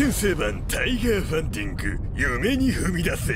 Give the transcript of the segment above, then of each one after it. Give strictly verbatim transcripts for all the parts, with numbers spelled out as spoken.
験生版タイガーファンディング、夢に踏み出せ。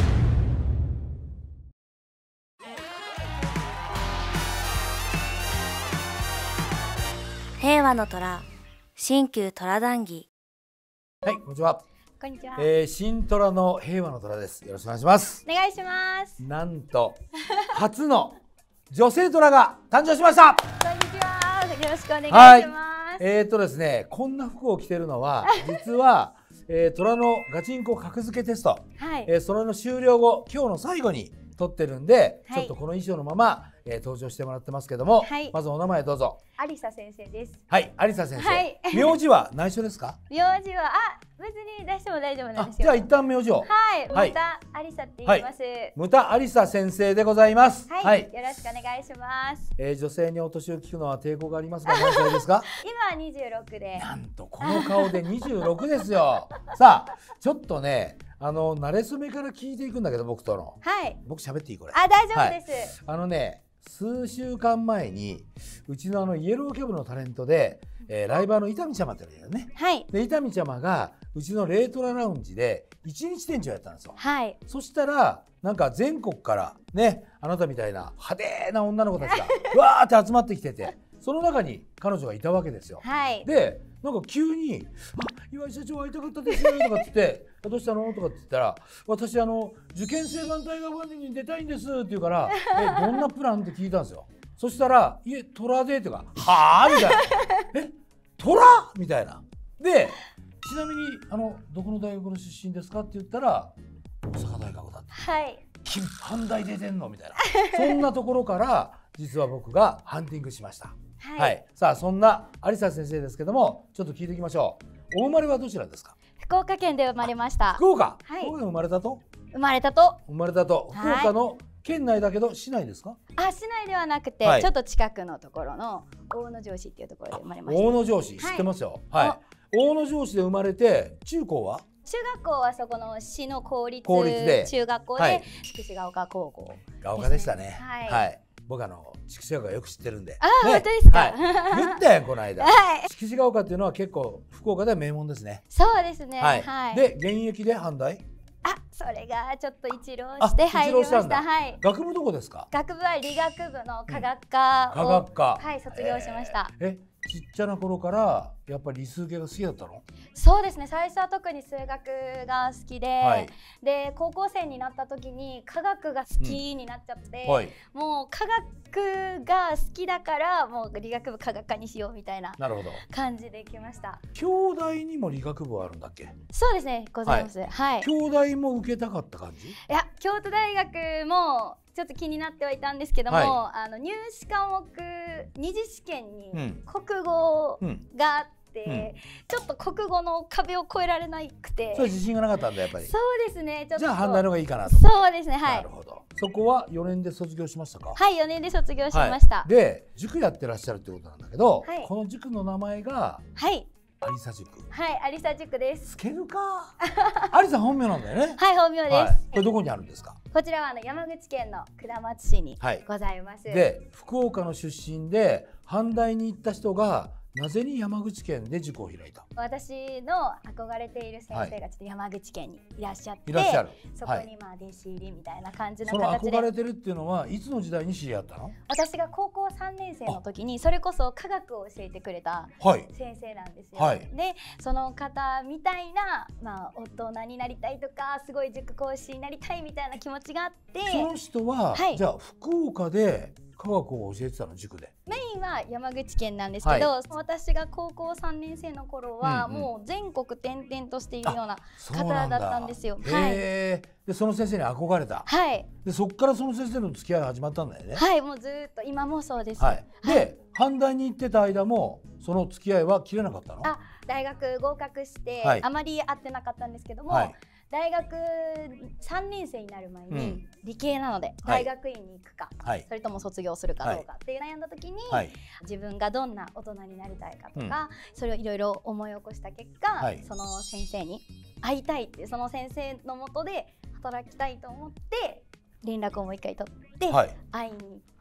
平和の虎、新旧虎談義。 はい、こんにちは。 こんにちは。 えー、新虎の平和の虎です。よろしくお願いします。 お願いします。 なんと初の女性虎が誕生しました。 こんにちは。よろしくお願いします。 はい、えーとですね、こんな服を着てるのは実は、えー、虎のガチンコ格付けテスト、はい、えー、それの終了後、今日の最後に撮ってるんで、はい、ちょっとこの衣装のまま、えー、登場してもらってますけども、はい、まずお名前どうぞ。 有沙先生です。 はい、有沙先生。はい、名字は内緒ですか？ 名字はあ、別に出しても大丈夫なんですよ。 じゃあ一旦名字を。 はい、はい、ムタ有沙って言います。 ムタ有沙先生でございます。 はい、はい、よろしくお願いします。 えー、女性にお年を聞くのは抵抗がありますが、何歳ですか？ 今にじゅうろくで。 なんとこの顔でにじゅうろくですよ。さあ、ちょっとね。あの慣れ初めから聞いていくんだけど、僕との、はい、僕喋っていいこれ？ あ、大丈夫です。 はい、あのね、数週間前にうちのあのイエローキャブのタレントで、えー、ライバーの伊丹ちゃまって言うんだよね。はい。で伊丹ちゃまがうちのレートララウンジで一日店長やったんですよ。はい。そしたらなんか全国からね、あなたみたいな派手な女の子たちがわーって集まってきてて、その中に彼女がいたわけですよ。はい。でなんか急に「あ、岩井社長会いたかったです」とかって言って「どうしたの?」とかって言ったら「私あの受験生版タイガーファンディングに出たいんです」って言うから「えどんなプラン?」って聞いたんですよ。そしたら「いえ虎で」とか「はあ?」みたいな「え虎?」みたいな。でちなみにあの「どこの大学の出身ですか?」って言ったら「大阪大学だ」って。はい。金阪大出てんのみたいなそんなところから実は僕がハンティングしました。はい、はい、さあそんな有沙先生ですけども、ちょっと聞いていきましょう。お生まれはどちらですか？ 福岡県で生まれました。 福岡、はい、福岡で生まれたと生まれたと生まれたと福岡の県内だけど市内ですか？ あ、市内ではなくて、はい、ちょっと近くのところの大野城市っていうところで生まれました。 大野城市知ってますよ。はい、はい、大野城市で生まれて、中高は中学校はそこの市の公立で中学校で、はい、筑紫ヶ丘高校、ね、 が丘でしたね。はい、はい、僕あの筑紫ヶ丘よく知ってるんで。 あ、ね、本当ですか？はい、 言ったやんこの間。はい、筑紫ヶ丘っていうのは結構福岡では名門ですね。 そうですね。はい。はい、 で現役で阪大？ あ、それがちょっと一浪して入りました。はい。 学部どこですか？ 学部は理学部の科学科を、 うん、科学科、 はい、卒業しました。 え、ちっちゃな頃からやっぱり理数系が好きだったの？ そうですね、最初は特に数学が好きで、はい、で高校生になった時に科学が好きになっちゃって、うん、はい、もう科学が好きだからもう理学部科学科にしようみたいな感じで来ました。 兄弟にも理学部あるんだっけ？ そうですね、ございます。はい。はい、 兄弟も受けたかった感じ？いや、京都大学もちょっと気になってはいたんですけども、はい、あの入試科目二次試験に国語があって、うんうん、ちょっと国語の壁を越えられなくて、 それ自信がなかったんだやっぱり。 そうですね。ちょっとじゃあ阪大の方がいいかなと。 そうですね。はい。 なるほど。そこはよねんで卒業しましたか？ はい、よねんで卒業しました。はい、 で塾やってらっしゃるってことなんだけど、はい、この塾の名前がはい有沙塾。 はい、有沙塾です。 つけるか。有沙本名なんだよね。 はい、本名です。はい、 これどこにあるんですか？ こちらはあの山口県の下松市にございます。はい、 で福岡の出身で阪大に行った人がなぜに山口県で塾を開いた？ 私の憧れている先生がちょっと山口県にいらっしゃって、 いらっしゃる。 そこにまあ弟子入りみたいな感じの形で。その憧れてるっていうのはいつの時代に知り合ったの？ 私が高校さんねん生の時にそれこそ科学を教えてくれた先生なんですよ。はい、でその方みたいな、まあ、大人になりたいとかすごい塾講師になりたいみたいな気持ちがあって、 その人は、はい、じゃあ福岡で科学を教えてたの？塾でメインは山口県なんですけど、はい、私が高校さんねん生の頃は、うんうん、もう全国転々としているような方だったんですよ。 はい、でその先生に憧れた。はい、でそこからその先生の付き合いが始まったんだよね。 はい、もうずっと今もそうです。 はい、で阪大に行ってた間もその付き合いは切れなかったの？ あ、大学合格して、はい、あまり会ってなかったんですけども、はい、大学さんねん生になる前に理系なので大学院に行くか、はい、それとも卒業するかどうかっていう悩んだ時に、はい、自分がどんな大人になりたいかとか、うん、それをいろいろ思い起こした結果、はい、その先生に会いたいっていうその先生の下で働きたいと思って連絡をもう一回取って、はい、会いに行っ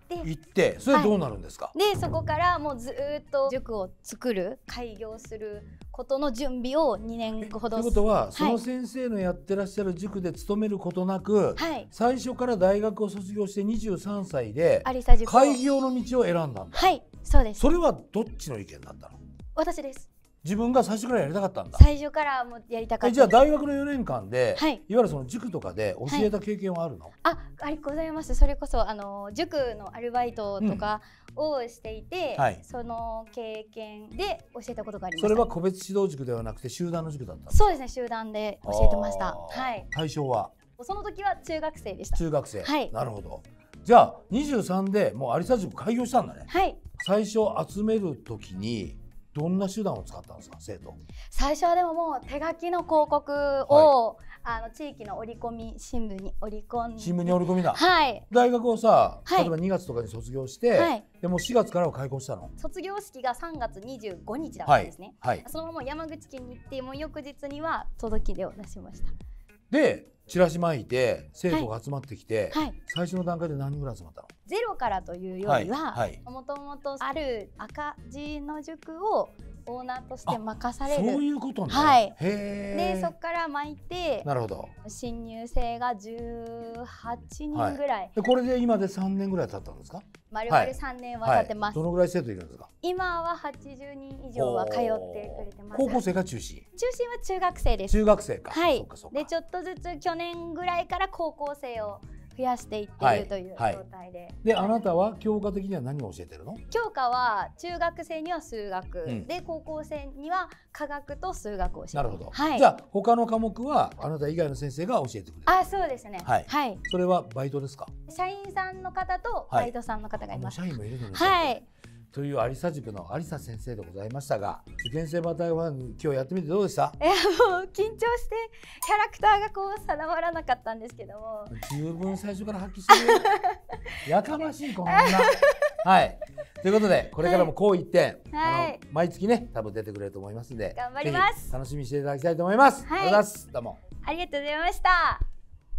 って行ってそれどうなるんですか？ はい、でそこからもうずっと塾を作る開業することの準備をにねんほど。 ということはその先生のやってらっしゃる塾で勤めることなく、はい、最初から大学を卒業してにじゅうさんさいで開業の道を選んだんだ。 はい、そうです。 それはどっちの意見だったの？ 私です。 自分が最初からやりたかったんだ。 最初からもやりたかった。 じゃあ大学のよねんかんで、はい、いわゆるその塾とかで教えた経験はあるの？はい、 あ、ありございます。それこそあの塾のアルバイトとかをしていて、うんはい、その経験で教えたことがありました。 それは個別指導塾ではなくて集団の塾だった？ そうですね、集団で教えてました。はい。 対象は？ その時は中学生でした。 中学生。 はい。 なるほど。じゃあにじゅうさんでもう有沙塾開業したんだね。 はい。 最初集める時にどんな手段を使ったんですか、生徒？ 最初はでももう手書きの広告を、はい、あの地域の折り込み新聞に折り込んで。 新聞に折り込みだ。 はい。 大学をさ、例えばにがつとかに卒業して、はい、でもしがつからは開校したの？ 卒業式がさんがつにじゅうごにちだったんですね。はい。はい、そのまま山口県に行ってもう翌日には届け出を出しました。 でチラシ巻いて生徒が集まってきて、はいはい、最初の段階で何人ぐらい集まったの？ ゼロからというよりはもともとある赤字の塾をオーナーとして任される。 そういうことね。 はい。でそこから巻いて、 なるほど。 新入生がじゅうはちにんぐらい。はい、 でこれで今でさんねんぐらい経ったんですか？ 丸々さんねんは経ってます。 はいはい、どのぐらい生徒いるんですか？ 今ははちじゅうにん以上は通ってくれてます。 高校生が中心？ 中心は中学生です。 中学生か。 はい。でちょっとずつ去年ぐらいから高校生を増やしていっているという状態で、はいはい、 であなたは教科的には何を教えてるの？ 教科は中学生には数学、うん、で高校生には科学と数学を教えてます。 なるほど、はい、じゃあ他の科目はあなた以外の先生が教えてくれる？ あ、そうですね。はい、はい、 それはバイトですか？ 社員さんの方とバイトさんの方がいます。 はい、社員もいるのね。 はい。 という有沙塾の有沙先生でございましたが、受験生バタフライ今日やってみてどうでした？ いやもう緊張してキャラクターがこう定まらなかったんですけども、 十分最初から発揮してるやかましいこの女はい、ということでこれからもこう一点、はい、あの毎月ね多分出てくれると思いますので頑張ります。 楽しみにしていただきたいと思います。はい、ありがとうございます。どうもありがとうございました。